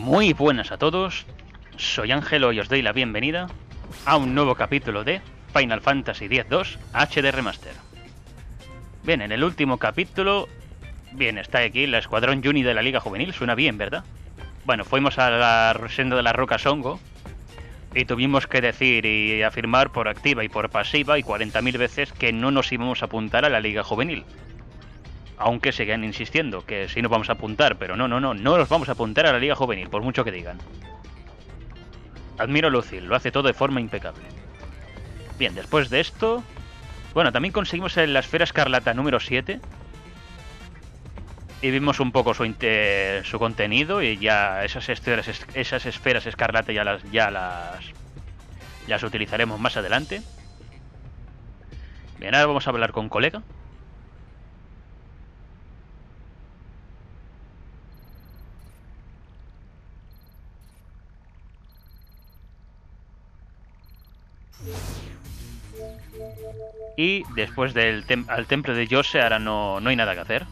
Muy buenas a todos, soy Ángelo y os doy la bienvenida a un nuevo capítulo de Final Fantasy X-2 HD Remaster. Bien, en el último capítulo, bien, está aquí la Escuadrón Juni de la Liga Juvenil, suena bien, ¿verdad? Bueno, fuimos a la senda de la Roca Songo y tuvimos que decir y afirmar por activa y por pasiva y 40.000 veces que no nos íbamos a apuntar a la Liga Juvenil. Aunque sigan insistiendo que sí nos vamos a apuntar, pero no nos vamos a apuntar a la Liga Juvenil, por mucho que digan. Admiro a Lucille, lo hace todo de forma impecable. Bien, después de esto... Bueno, también conseguimos la esfera escarlata número 7. Y vimos un poco su contenido y ya esas esferas escarlata las utilizaremos más adelante. Bien, ahora vamos a hablar con colega. Y después del al templo de Yose ahora no hay nada que hacer.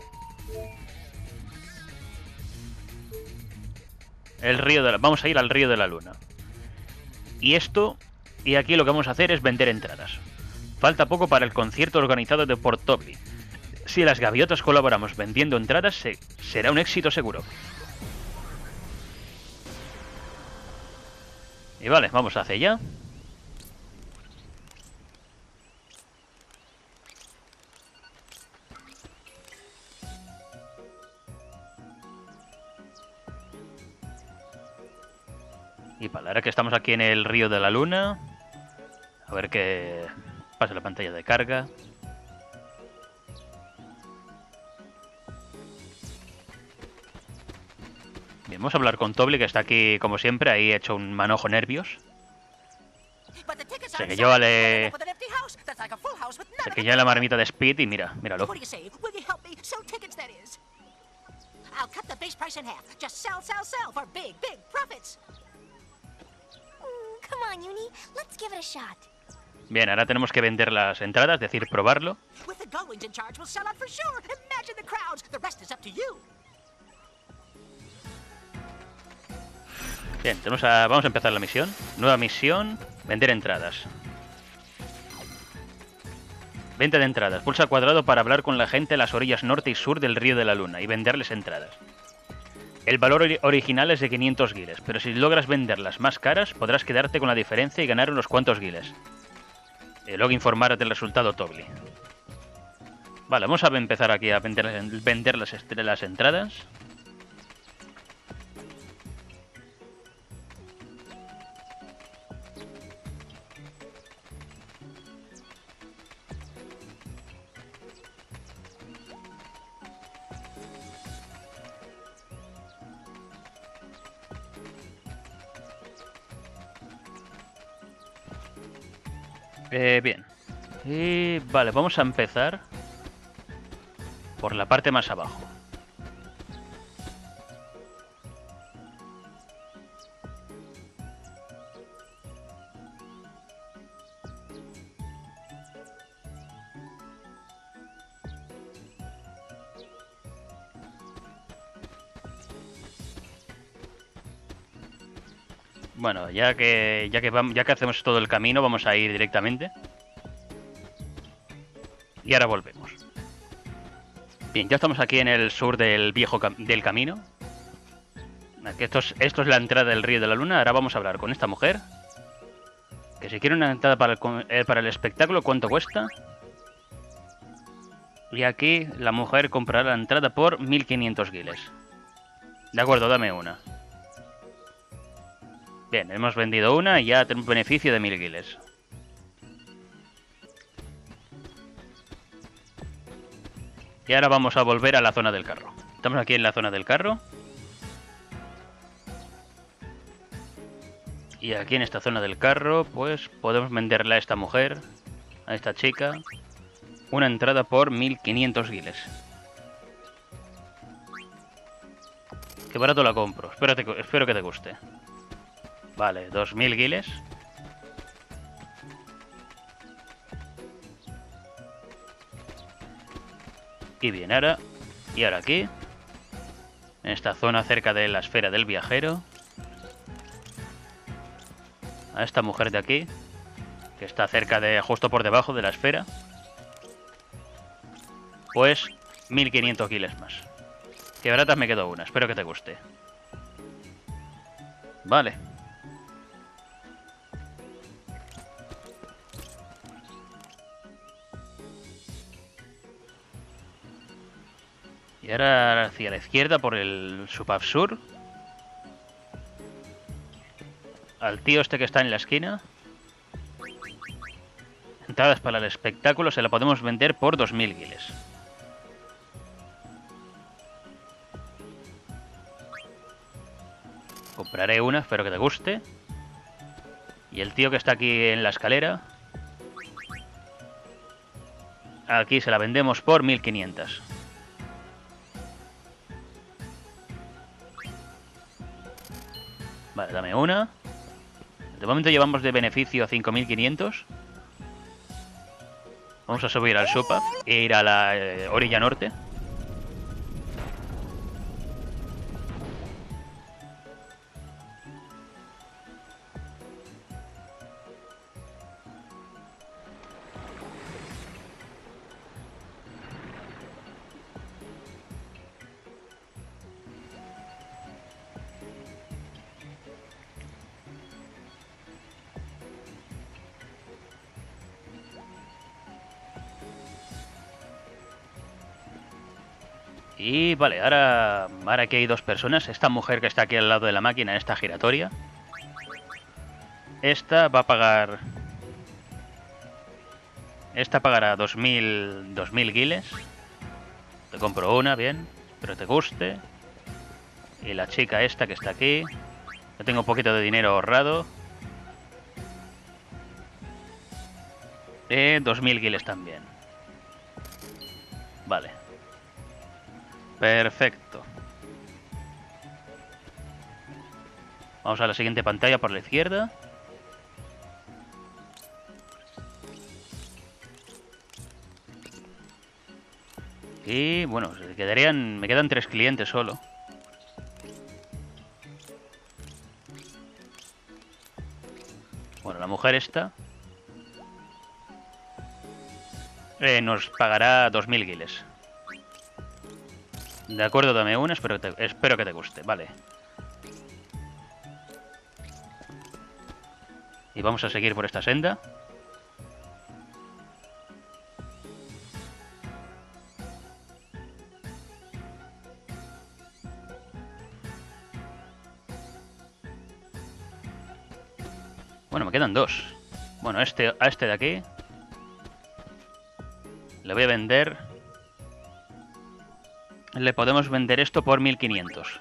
Vamos a ir al río de la luna. Y aquí lo que vamos a hacer es vender entradas. Falta poco para el concierto organizado de Port Tobli. Si las gaviotas colaboramos vendiendo entradas, será un éxito seguro. Y vale, vamos hacia allá. Y vale, ahora que estamos aquí en el río de la luna, a ver que pase la pantalla de carga. Bien, vamos a hablar con Tobli, que está aquí como siempre, ahí hecho un manojo nervios. Se que lleva la marmita de Speed y míralo. I'll cut the base price in half. Just sell for big profits. Come on, Uni. Let's give it a shot. Bien, ahora tenemos que vender las entradas, es decir, probarlo. With the Gullwings in charge, we'll sell out for sure. Imagine the crowds. The rest is up to you. Bien, vamos a empezar la misión. Nueva misión, vender entradas. Venta de entradas. Pulsa cuadrado para hablar con la gente en las orillas norte y sur del río de la luna y venderles entradas. El valor original es de 500 guiles, pero si logras venderlas más caras, podrás quedarte con la diferencia y ganar unos cuantos guiles. Luego informar del resultado Tobli. Vale, vamos a empezar aquí a vender las entradas. Bien. Y vale, vamos a empezar por la parte más abajo. Bueno, ya que hacemos todo el camino, vamos a ir directamente. Y ahora volvemos. Bien, ya estamos aquí en el sur del del camino. Aquí esto es la entrada del río de la luna. Ahora vamos a hablar con esta mujer. Que si quiere una entrada para el espectáculo, ¿cuánto cuesta? Y aquí la mujer comprará la entrada por 1500 guiles. De acuerdo, dame una. Bien, hemos vendido una y ya tenemos beneficio de 1000 guiles. Y ahora vamos a volver a la zona del carro. Estamos aquí en la zona del carro. Y aquí en esta zona del carro, pues podemos venderle a esta mujer, a esta chica, una entrada por 1500 guiles. Qué barato la compro. Espero que te guste. Vale, 2000 guiles. Y bien, ahora aquí En esta zona cerca de la esfera del viajero. A esta mujer de aquí, que está cerca de, justo por debajo de la esfera. Pues 1500 giles más. Quebratas me quedo una, espero que te guste. Vale. Y ahora hacia la izquierda por el Subabsur. Al tío este que está en la esquina. Entradas para el espectáculo se la podemos vender por 2000 guiles. Compraré una, espero que te guste. Y el tío que está aquí en la escalera. Aquí se la vendemos por 1500. Vale, dame una. De momento llevamos de beneficio 5500. Vamos a subir al Supav e ir a la orilla norte. Y vale, ahora que hay dos personas, esta mujer que está aquí al lado de la máquina, en esta giratoria, esta va a pagar... Esta pagará 2000 guiles. Te compro una, bien, pero te guste. Y la chica esta que está aquí, yo tengo un poquito de dinero ahorrado. 2000 guiles también. Vale. Perfecto. Vamos a la siguiente pantalla por la izquierda. Y bueno, me quedan 3 clientes solo. Bueno, la mujer esta nos pagará 2000 guiles. De acuerdo, dame una, espero que te guste, vale. Y vamos a seguir por esta senda. Bueno, me quedan dos. Bueno, a este de aquí le voy a vender... Le podemos vender esto por 1500.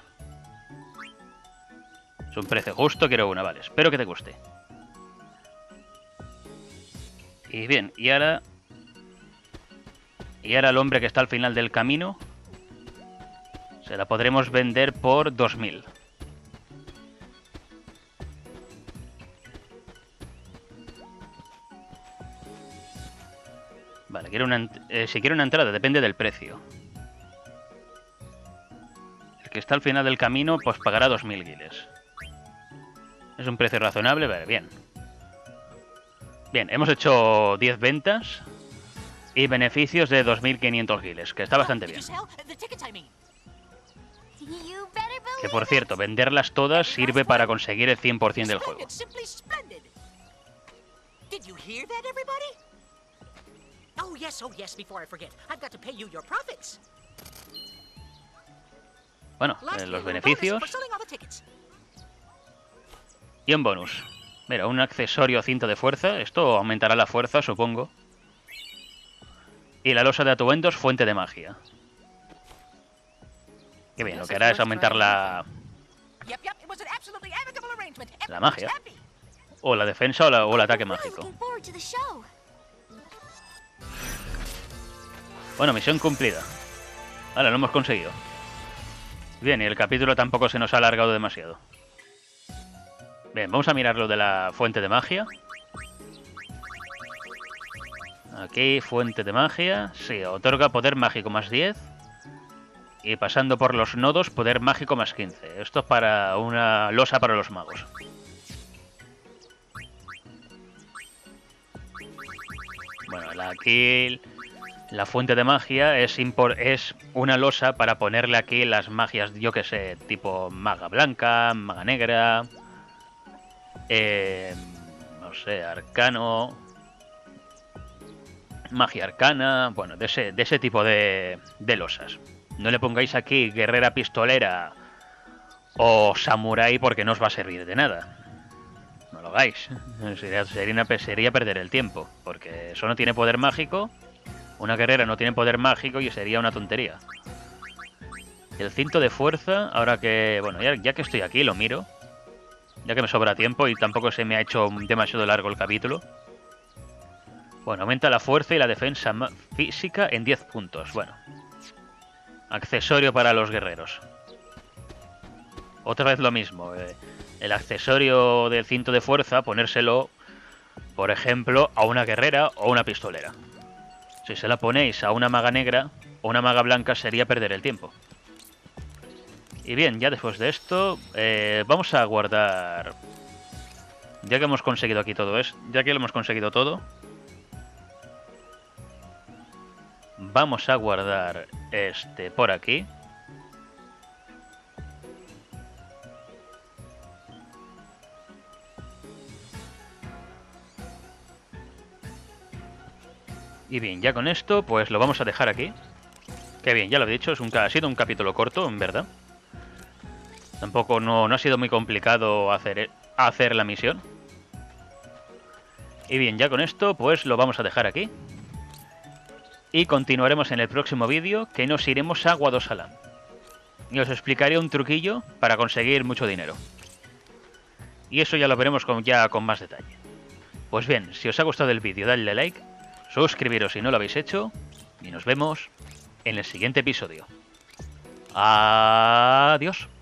Es un precio justo, quiero una, vale. Espero que te guste. Y bien, y ahora el hombre que está al final del camino se la podremos vender por 2000. Vale, si quiero una entrada, depende del precio. El que está al final del camino, pues pagará 2000 guiles. Es un precio razonable, vale, bien. Bien, hemos hecho 10 ventas y beneficios de 2500 guiles, que está bastante bien. Que por cierto, venderlas todas sirve para conseguir el 100% del juego. Bueno, los beneficios. Y un bonus. Mira, un accesorio cinto de fuerza. Esto aumentará la fuerza, supongo. Y la losa de atuendos, fuente de magia. Qué bien, lo que hará es aumentar la magia. O la defensa o el ataque mágico. Bueno, misión cumplida. Vale, lo hemos conseguido. Bien, y el capítulo tampoco se nos ha alargado demasiado. Bien, vamos a mirar lo de la fuente de magia. Aquí, fuente de magia. Sí, otorga poder mágico más 10. Y pasando por los nodos, poder mágico más 15. Esto es para una losa para los magos. Bueno, aquí la fuente de magia es una losa para ponerle aquí las magias, yo que sé, tipo maga blanca, maga negra, no sé, arcano, magia arcana, bueno, de ese tipo de losas. No le pongáis aquí guerrera pistolera o samurái porque no os va a servir de nada. No lo hagáis. Sería perder el tiempo, porque eso no tiene poder mágico. Una guerrera no tiene poder mágico y sería una tontería. El cinto de fuerza, ahora que... Bueno, ya que estoy aquí, lo miro. Ya que me sobra tiempo y tampoco se me ha hecho demasiado largo el capítulo. Bueno, aumenta la fuerza y la defensa física en 10 puntos. Bueno. Accesorio para los guerreros. Otra vez lo mismo. El accesorio del cinto de fuerza, ponérselo, por ejemplo, a una guerrera o una pistolera. Si se la ponéis a una maga negra o una maga blanca sería perder el tiempo. Y bien, ya después de esto, vamos a guardar... Ya que hemos conseguido aquí todo esto, ya que lo hemos conseguido todo, vamos a guardar este por aquí. Y bien, ya con esto, pues lo vamos a dejar aquí. Que bien, ya lo he dicho, ha sido un capítulo corto, en verdad. Tampoco no ha sido muy complicado hacer la misión. Y bien, ya con esto, pues lo vamos a dejar aquí. Y continuaremos en el próximo vídeo, que nos iremos a Guadosalam. Y os explicaré un truquillo para conseguir mucho dinero. Y eso ya lo veremos ya con más detalle. Pues bien, si os ha gustado el vídeo, dadle like, suscribiros si no lo habéis hecho, y nos vemos en el siguiente episodio. Adiós.